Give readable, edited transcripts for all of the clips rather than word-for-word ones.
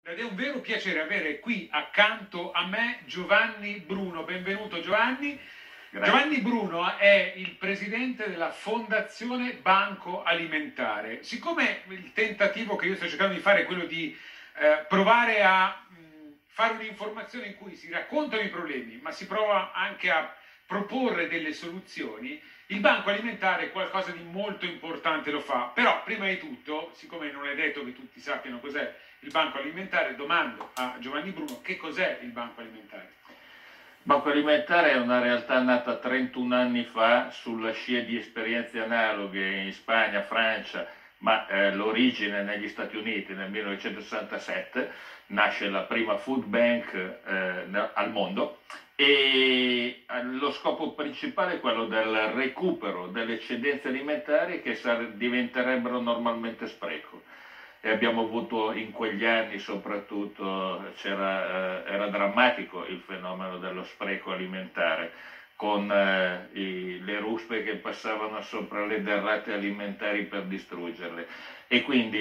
Ed è un vero piacere avere qui accanto a me Giovanni Bruno. Benvenuto Giovanni. Grazie. Giovanni Bruno è il presidente della Fondazione Banco Alimentare. Siccome il tentativo che io sto cercando di fare è quello di provare a fare un'informazione in cui si raccontano i problemi, ma si prova anche a proporre delle soluzioni, il banco alimentare qualcosa di molto importante lo fa. Però prima di tutto, siccome non è detto che tutti sappiano cos'è il banco alimentare, domando a Giovanni Bruno che cos'è il banco alimentare. Banco Alimentare è una realtà nata 31 anni fa sulla scia di esperienze analoghe in Spagna, Francia, ma l'origine negli Stati Uniti nel 1967, nasce la prima food bank al mondo e lo scopo principale è quello del recupero delle eccedenze alimentari che diventerebbero normalmente spreco. E abbiamo avuto in quegli anni soprattutto, era drammatico il fenomeno dello spreco alimentare, con le ruspe che passavano sopra le derrate alimentari per distruggerle. E quindi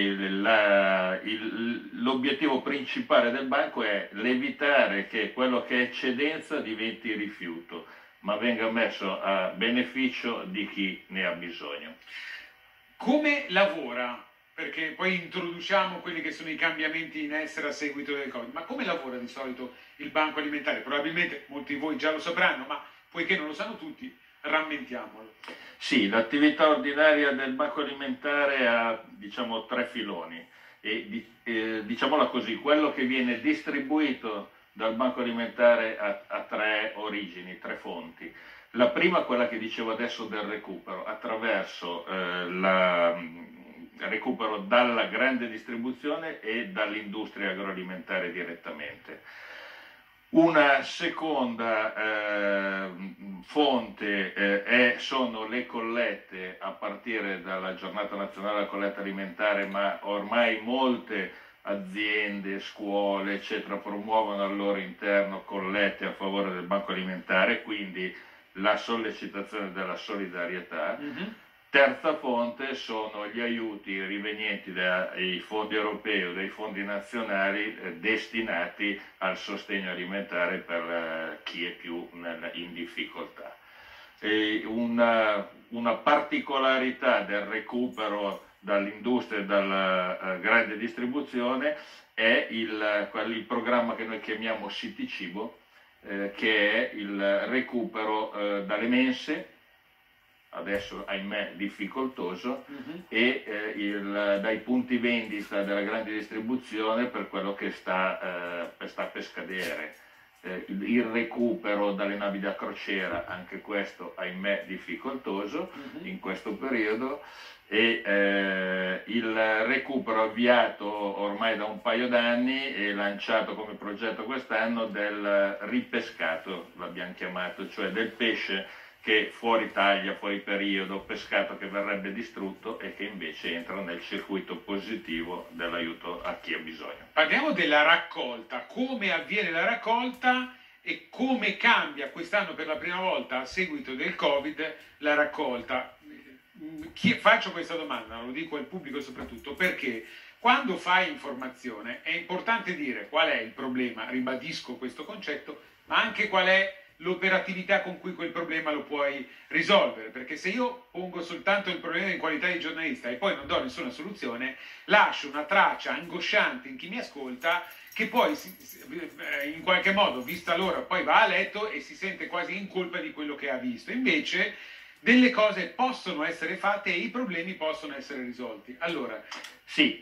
l'obiettivo principale del banco è l'evitare che quello che è eccedenza diventi rifiuto, ma venga messo a beneficio di chi ne ha bisogno. Come lavora? Perché poi introduciamo quelli che sono i cambiamenti in essere a seguito del Covid. Ma come lavora di solito il banco alimentare? Probabilmente molti di voi già lo sapranno, ma poiché non lo sanno tutti, rammentiamolo. Sì, l'attività ordinaria del banco alimentare ha, diciamo, tre filoni e diciamola così, quello che viene distribuito dal banco alimentare ha tre origini, tre fonti. La prima, quella che dicevo adesso del recupero, attraverso il recupero dalla grande distribuzione e dall'industria agroalimentare direttamente. Una seconda fonte sono le collette a partire dalla giornata nazionale della colletta alimentare, ma ormai molte aziende, scuole, eccetera, promuovono al loro interno collette a favore del banco alimentare, quindi la sollecitazione della solidarietà. Terza fonte sono gli aiuti rivenienti dai fondi europei o dai fondi nazionali destinati al sostegno alimentare per chi è più in difficoltà. Una particolarità del recupero dall'industria e dalla grande distribuzione è il programma che noi chiamiamo City Cibo, che è il recupero dalle mense, adesso ahimè difficoltoso, e dai punti vendita della grande distribuzione per quello che sta per scadere. Il recupero dalle navi da crociera, anche questo ahimè difficoltoso in questo periodo, e il recupero avviato ormai da un paio d'anni e lanciato come progetto quest'anno del ripescato, l'abbiamo chiamato, cioè del pesce che fuori taglia, fuori periodo, pescato che verrebbe distrutto e che invece entra nel circuito positivo dell'aiuto a chi ha bisogno. Parliamo della raccolta, come avviene la raccolta e come cambia quest'anno per la prima volta a seguito del Covid la raccolta. Faccio questa domanda, lo dico al pubblico soprattutto, perché quando fai informazione è importante dire qual è il problema, ribadisco questo concetto, ma anche qual è l'operatività con cui quel problema lo puoi risolvere, perché se io pongo soltanto il problema in qualità di giornalista e poi non do nessuna soluzione, lascio una traccia angosciante in chi mi ascolta che poi in qualche modo, vista l'ora, poi va a letto e si sente quasi in colpa di quello che ha visto. Invece delle cose possono essere fatte e i problemi possono essere risolti. Allora, sì,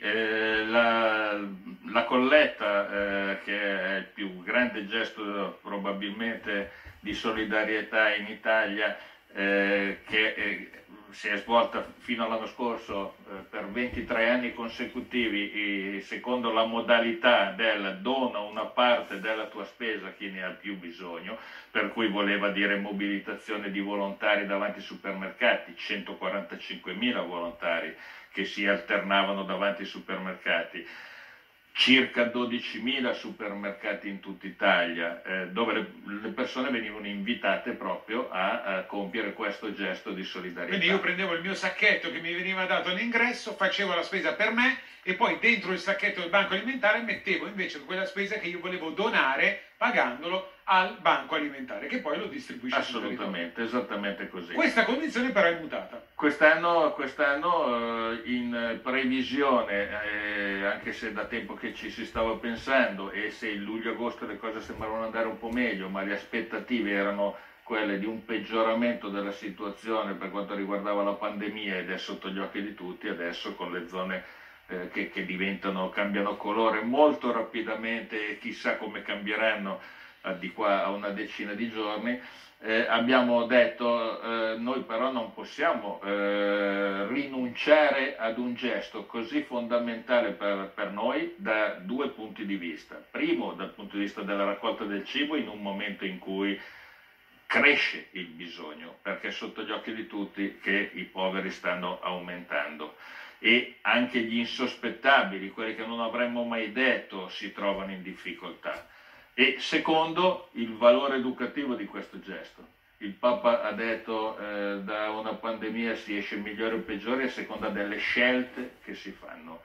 la colletta, che è il più grande gesto probabilmente di solidarietà in Italia, che si è svolta fino all'anno scorso per 23 anni consecutivi, secondo la modalità del dona una parte della tua spesa a chi ne ha più bisogno, per cui voleva dire mobilitazione di volontari davanti ai supermercati, 145.000 volontari che si alternavano davanti ai supermercati. circa 12.000 supermercati in tutta Italia, dove le persone venivano invitate proprio a compiere questo gesto di solidarietà. Quindi io prendevo il mio sacchetto che mi veniva dato all'ingresso, facevo la spesa per me e poi dentro il sacchetto del banco alimentare mettevo invece quella spesa che io volevo donare pagandolo al banco alimentare, che poi lo distribuisce. Assolutamente, esattamente così. Questa condizione però è mutata. Quest'anno in previsione, anche se da tempo che ci si stava pensando e se in luglio-agosto le cose sembravano andare un po' meglio, ma le aspettative erano quelle di un peggioramento della situazione per quanto riguardava la pandemia ed è sotto gli occhi di tutti adesso con le zone che cambiano colore molto rapidamente e chissà come cambieranno di qua a una decina di giorni. Abbiamo detto noi però non possiamo rinunciare ad un gesto così fondamentale per noi da due punti di vista. Primo, dal punto di vista della raccolta del cibo in un momento in cui cresce il bisogno, perché è sotto gli occhi di tutti che i poveri stanno aumentando e anche gli insospettabili, quelli che non avremmo mai detto, si trovano in difficoltà. E secondo, il valore educativo di questo gesto. Il Papa ha detto da una pandemia si esce migliore o peggiore a seconda delle scelte che si fanno.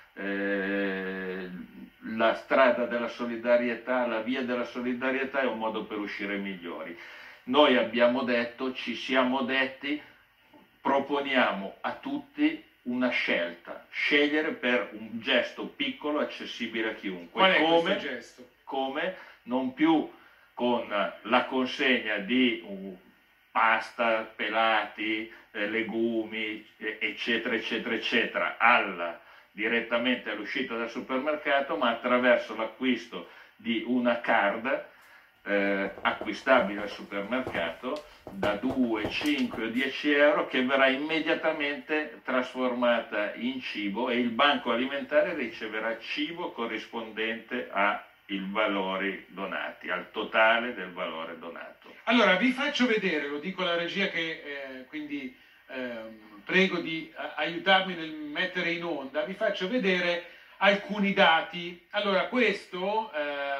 La strada della solidarietà, la via della solidarietà è un modo per uscire migliori. Noi abbiamo detto, ci siamo detti, proponiamo a tutti una scelta, scegliere per un gesto piccolo, accessibile a chiunque. Qual è questo gesto? Come? Non più con la consegna di pasta, pelati, legumi, eccetera, eccetera, eccetera, direttamente all'uscita dal supermercato, ma attraverso l'acquisto di una card acquistabile al supermercato da 2, 5 o 10 euro che verrà immediatamente trasformata in cibo e il banco alimentare riceverà cibo corrispondente ai valori donati, al totale del valore donato. Allora vi faccio vedere, lo dico alla regia che quindi prego di aiutarmi nel mettere in onda, vi faccio vedere alcuni dati. Allora questo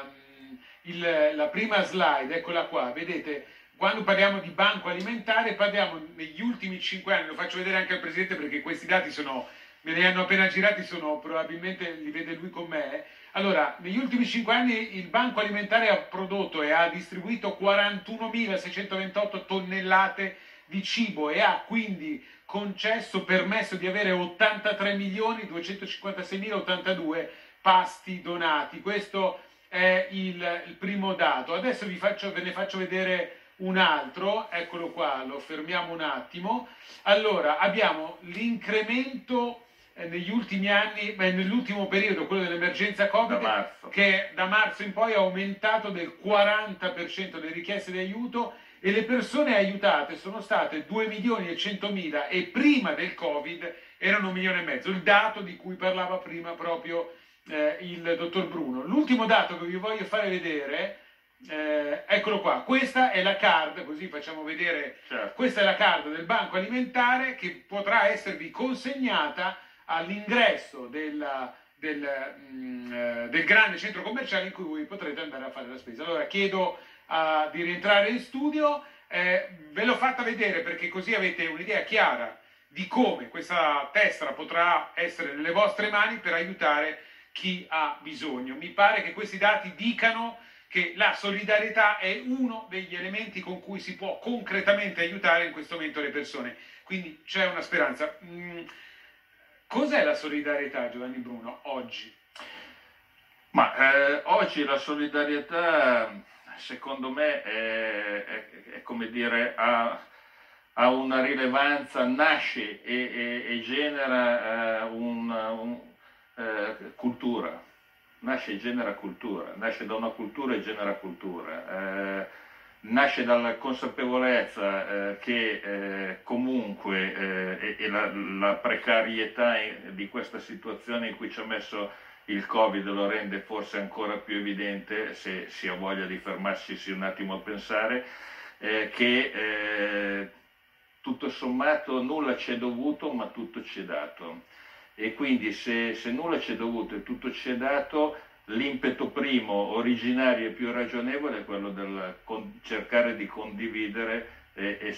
la prima slide, eccola qua, vedete, quando parliamo di banco alimentare parliamo negli ultimi 5 anni, lo faccio vedere anche al Presidente perché questi dati me ne hanno appena girati, probabilmente li vede lui con me. Allora, negli ultimi 5 anni il banco alimentare ha prodotto e ha distribuito 41.628 tonnellate di cibo e ha quindi permesso di avere 83.256.082 pasti donati. Questo è il primo dato. Adesso ve ne faccio vedere un altro, eccolo qua, lo fermiamo un attimo. Allora, abbiamo l'incremento negli ultimi anni, nell'ultimo periodo, quello dell'emergenza Covid, che da marzo in poi è aumentato del 40% le richieste di aiuto e le persone aiutate sono state 2.100.000 e prima del Covid erano 1,5 milioni. Il dato di cui parlava prima proprio il dottor Bruno. L'ultimo dato che vi voglio fare vedere, eccolo qua, questa è la card, così facciamo vedere, certo. Questa è la card del banco alimentare che potrà esservi consegnata all'ingresso del grande centro commerciale in cui voi potrete andare a fare la spesa. Allora chiedo di rientrare in studio, ve l'ho fatta vedere perché così avete un'idea chiara di come questa tessera potrà essere nelle vostre mani per aiutare chi ha bisogno. Mi pare che questi dati dicano che la solidarietà è uno degli elementi con cui si può concretamente aiutare in questo momento le persone, quindi c'è una speranza. Cos'è la solidarietà, Giovanni Bruno, oggi? Ma oggi la solidarietà, secondo me, è come dire, ha una rilevanza, nasce e genera cultura, nasce e genera cultura, nasce da una cultura e genera cultura, nasce dalla consapevolezza che comunque la precarietà di questa situazione in cui ci ha messo il Covid lo rende forse ancora più evidente, se si ha voglia di fermarsi un attimo a pensare, che tutto sommato nulla ci è dovuto ma tutto ci è dato. e quindi se nulla ci è dovuto e tutto ci è dato, l'impeto primo, originario e più ragionevole è quello del cercare di condividere e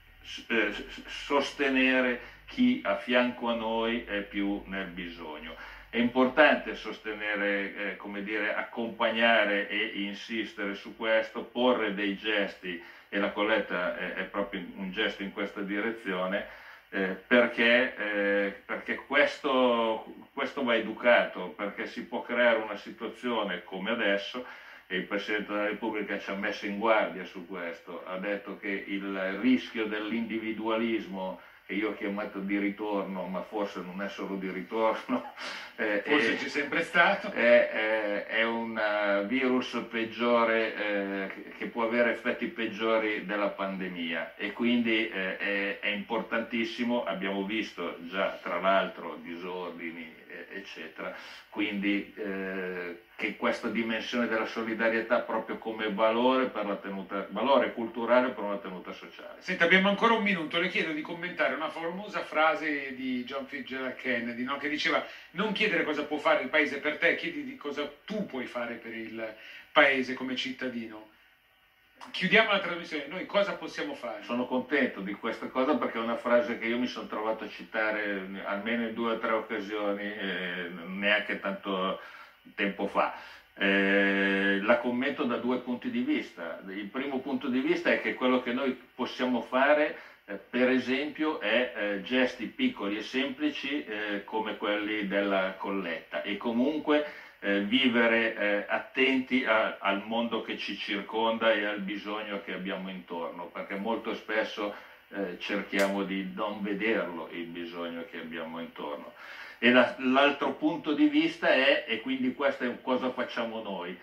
sostenere chi a fianco a noi è più nel bisogno. È importante sostenere, come dire, accompagnare e insistere su questo, porre dei gesti, e la colletta è proprio un gesto in questa direzione, perché questo va educato, perché si può creare una situazione come adesso, e il Presidente della Repubblica ci ha messo in guardia su questo, ha detto che il rischio dell'individualismo, che io ho chiamato di ritorno, ma forse non è solo di ritorno, forse c'è sempre stato, è un virus peggiore, che può avere effetti peggiori della pandemia, e quindi è importantissimo. Abbiamo visto già tra l'altro disordini eccetera, quindi che questa dimensione della solidarietà proprio come valore per la tenuta, valore culturale per una tenuta sociale. Senta, abbiamo ancora un minuto, le chiedo di commentare una famosa frase di John Fitzgerald Kennedy, no? Che diceva: non chiedere cosa può fare il paese per te, chiedi di cosa tu puoi fare per il paese come cittadino. Chiudiamo la trasmissione, noi cosa possiamo fare? Sono contento di questa cosa, perché è una frase che io mi sono trovato a citare almeno in 2 o 3 occasioni, neanche tanto tempo fa. La commento da 2 punti di vista. Il primo punto di vista è che quello che noi possiamo fare, per esempio, è gesti piccoli e semplici come quelli della colletta, e comunque vivere attenti al mondo che ci circonda e al bisogno che abbiamo intorno, perché molto spesso cerchiamo di non vederlo il bisogno che abbiamo intorno. E l'altro punto di vista è, e quindi questo è cosa facciamo noi,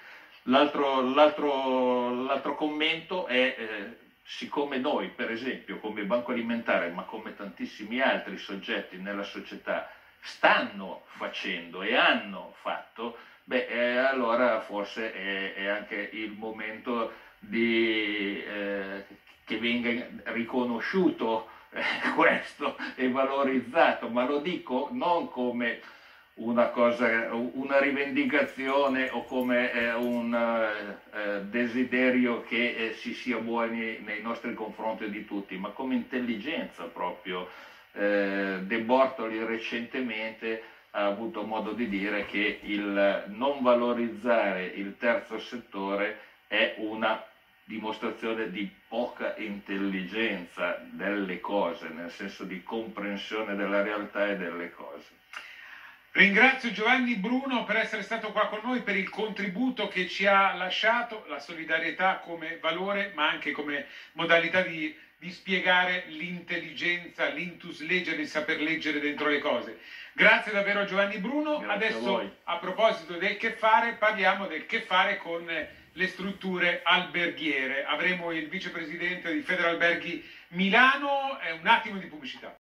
l'altro commento è, siccome noi per esempio come Banco Alimentare, ma come tantissimi altri soggetti nella società, stanno facendo e hanno fatto, allora forse è anche il momento che venga riconosciuto questo e valorizzato, ma lo dico non come una cosa, una rivendicazione o come un desiderio che si sia buoni nei nostri confronti di tutti, ma come intelligenza proprio. De Bortoli recentemente ha avuto modo di dire che il non valorizzare il terzo settore è una dimostrazione di poca intelligenza delle cose, nel senso di comprensione della realtà e delle cose. Ringrazio Giovanni Bruno per essere stato qua con noi, per il contributo che ci ha lasciato, la solidarietà come valore, ma anche come modalità di spiegare l'intelligenza, l'intus legere, il saper leggere dentro le cose. Grazie davvero a Giovanni Bruno. Grazie. Adesso, a proposito del che fare, parliamo del che fare con le strutture alberghiere. Avremo il vicepresidente di Federalberghi Milano, un attimo di pubblicità.